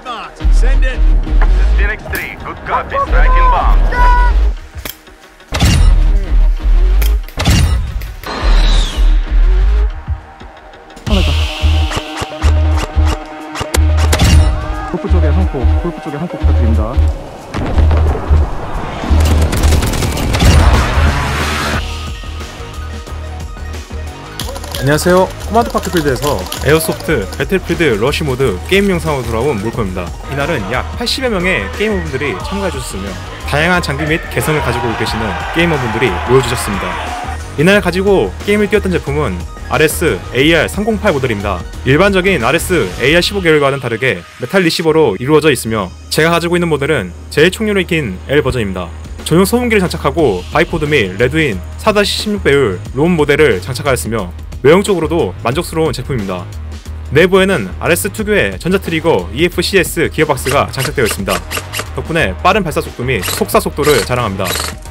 response. Send it. This is Phoenix 3. Good copy. Striking bomb. 골프 쪽에 한 폭, 골프 쪽에 한 폭 부탁드립니다. 안녕하세요. 코마드 파크필드에서 에어소프트 배틀필드 러쉬 모드 게임 영상으로 돌아온 몰코입니다. 이날은 약 80여 명의 게이머분들이 참가해주셨으며 다양한 장비 및 개성을 가지고 계시는 게이머분들이 모여주셨습니다. 이날 가지고 게임을 띄웠던 제품은 RS AR308 모델입니다. 일반적인 RS AR15 계열과는 다르게 메탈 리시버로 이루어져 있으며 제가 가지고 있는 모델은 제일 총률이 긴 L 버전입니다. 전용 소음기를 장착하고 바이포드 및 레드인 4-16배율 롬 모델을 장착하였으며 외형적으로도 만족스러운 제품입니다. 내부에는 RS 특유의 전자 트리거 EFCS 기어박스가 장착되어 있습니다. 덕분에 빠른 발사 속도 및 속사 속도를 자랑합니다.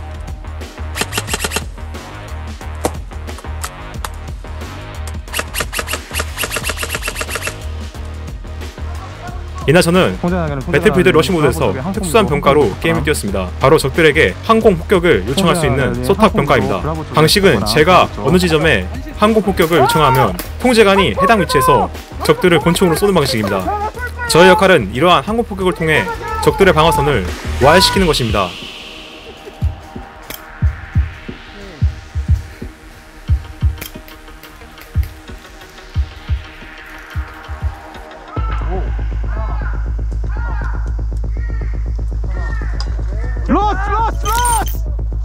이날 저는 배틀필드 러쉬 모드에서 특수한 병가로 게임을 띄웠습니다. 바로 적들에게 항공 폭격을 요청할 수 있는 소탁 병가입니다. 방식은 제가 어느 지점에 항공 폭격을 요청하면 통제관이 해당 위치에서 적들을 권총으로 쏘는 방식입니다. 저의 역할은 이러한 항공 폭격을 통해 적들의 방어선을 와해시키는 것입니다. 로스!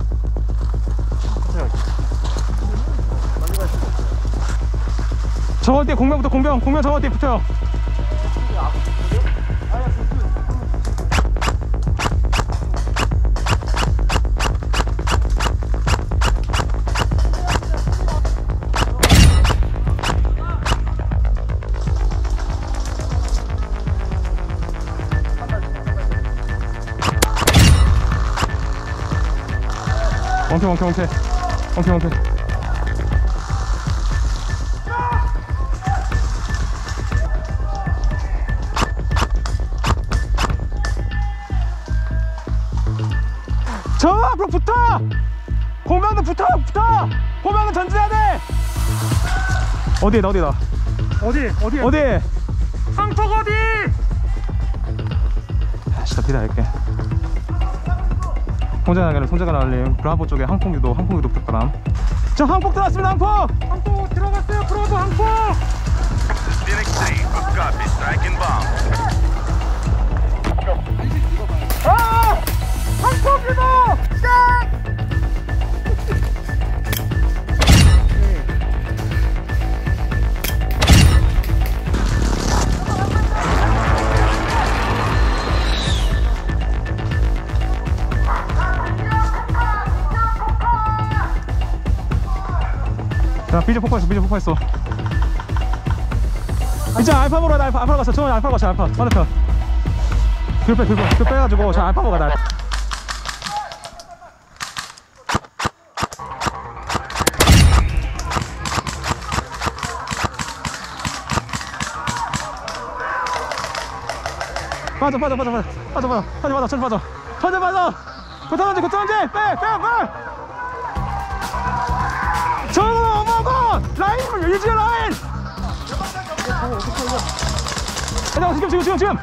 저거 뒤에 공병부터 공병 저거 뒤에 붙어요. 엉켜. 저 앞으로 붙어! 공병도 붙어! 공병은 전진해야 돼! 어디에다? 어디? 상폭 어디? 진짜 기다릴게. 혼자가 날림 브라보 쪽에 항폭 유도 부탁드람. 저 항폭 들어왔습니다. 항폭 들어갔어요. 브라보 항폭. Phoenix 3. Good copy. Striking bomb. 항폭 유도. 자, 비저 폭파했어. 이제 알파 보러 가자. 알파 갔어. 저번에 알파 갔어. 알파 반대편. 뒤로 빼가지고 저 알파 보러 가자. 빠져. 고탄 빼. 저거 어머고 라인 유지해 라인. 지금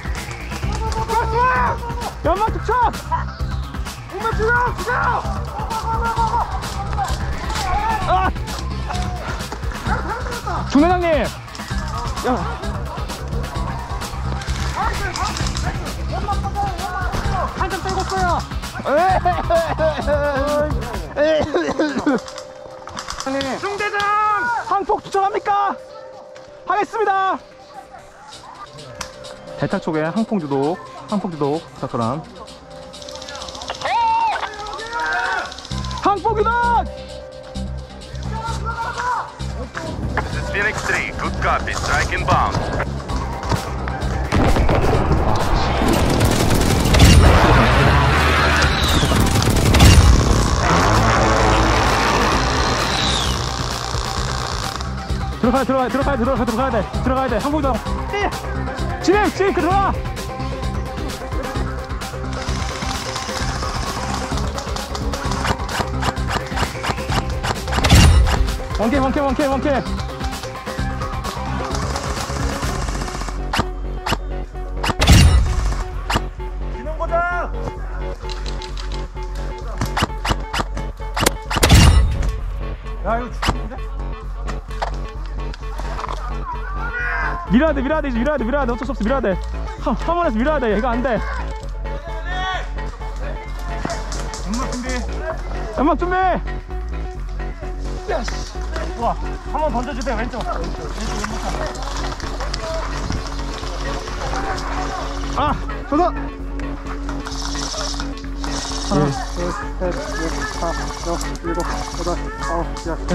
연막 투척 엄마 죽여 중대장님 한점 빼고어요. 중대장 항폭 추천합니까? 하겠습니다. 대탁 쪽에 항폭 주독 부탁드람. 항폭 유독! This is Phoenix 3. Good copy. Striking bomb. 들어가야 돼. 항폭 유독. 진행 들어가. 원캐. 진홍고장. 야 이거 죽는데? 밀어야 돼. 어쩔 수 없어. 밀어야 돼. 한 번에서 밀어야 돼. 이거 안 돼. 연막 준비. 좋아. 한번 던져주세요. 왼쪽. 아, 저거. 하나, 둘, 셋, 넷, 다, 여섯, 일곱, 여덟, 아홉, 열.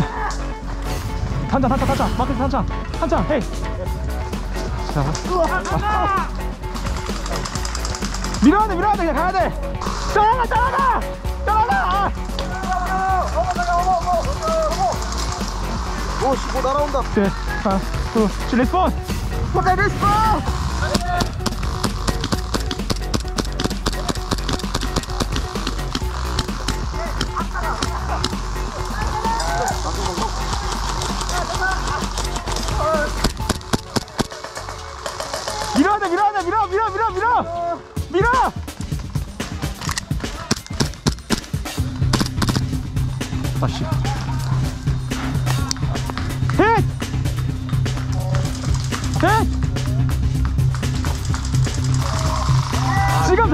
탄창. 마크 탄창. 헤이. 자. 밀어야 돼. 그냥 가야 돼. 따라가. 오, 뭐 날아온다. 오케이. 하나, 둘, 셋, 리스폰. 밀어야 돼. 밀어. 다시. 헷! 지금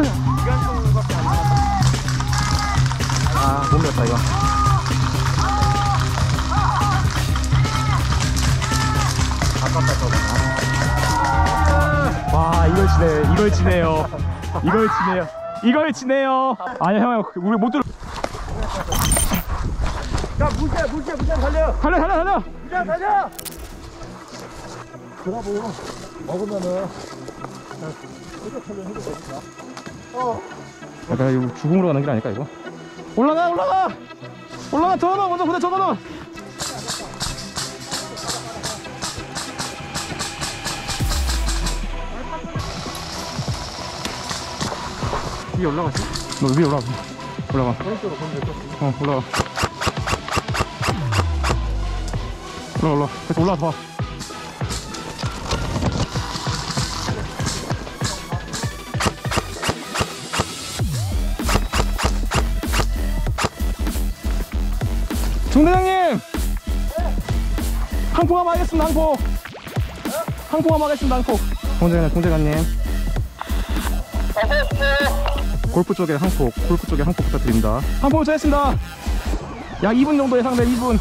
못 밀었다 이거. 와, 이걸 지네요. 아니야 형, 우리 못 들어. 야, 무시야, 달려. 달려. 무시야, 달려. 드라보 먹으면은 약간 이거 죽음으로 가는 길 아닐까 이거? 올라가. 더 넣어. 먼저 부대 더 넣어. 위에 올라가지? 너 위에 올라가. 오른쪽으로 보면 될것 같아. 올라가. 그래서 올라가 봐. 중대장님! 항포함 하겠습니다. 항포함 하겠습니다. 동재관님. 골프 쪽에 항폭 부탁드립니다. 항폭 도착했습니다. 약 2분 정도 예상돼. 2분.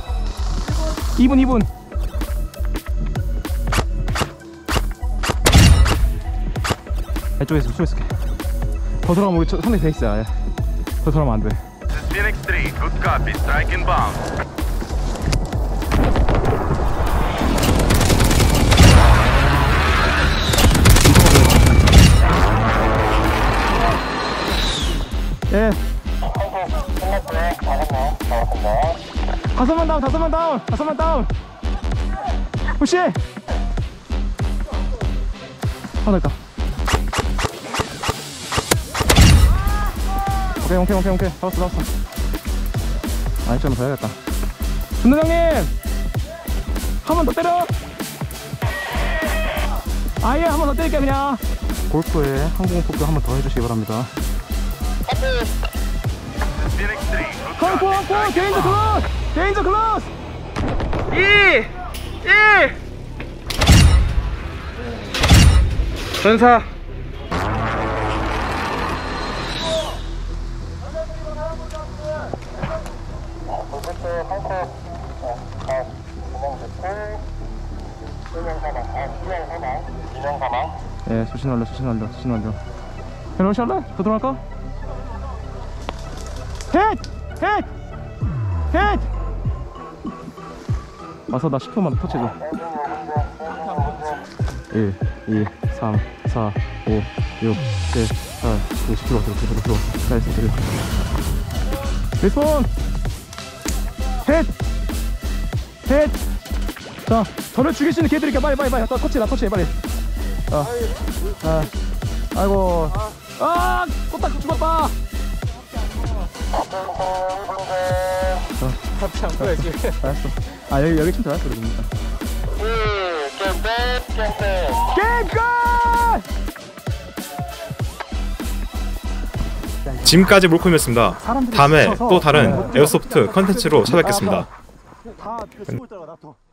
이쪽에서 있을게. 더 들어가면 우리 상대 베이스야. 더 들어가면 안 돼. This is Phoenix 3. Good copy. Strike inbound. 예. 다섯만 다운. 푸시. 하나 있다. 오케이. 잡았어. 아, 1점을 더 해야겠다. 분노장님! 한 번 더 때려! 아예 한 번 더 때릴게, 그냥. 골프에 항공 폭격 한 번 더 해주시기 바랍니다. This is Phoenix 3. Good copy. 항공! 개인저 클로스! 2! 1! 전사! 예, 수신 완료. 러시 할래? 더 들어갈까? 헷! 와서 나 10초만 터치해줘. 1, 2, 3, 4, 5, 6, 7, 8, 9, 10 들어. 나이스, 들어. 리스폰! 헷! 자, 저를 죽일 수 있는 기회 드릴게요. 빨리. 나 터치해, 빨리. 아이고. 꼬딱 죽었다. 자, 앞에 안 보여 지금. 알았어. 아 여기 좀 들어왔어 그러니까. 게임 끝! 지금까지 몰콤이었습니다. 사람들이 다음에 지쳐서 또 다른 네. 에어소프트 컨텐츠로 찾아뵙겠습니다. 다 죽고 있잖아 나 또.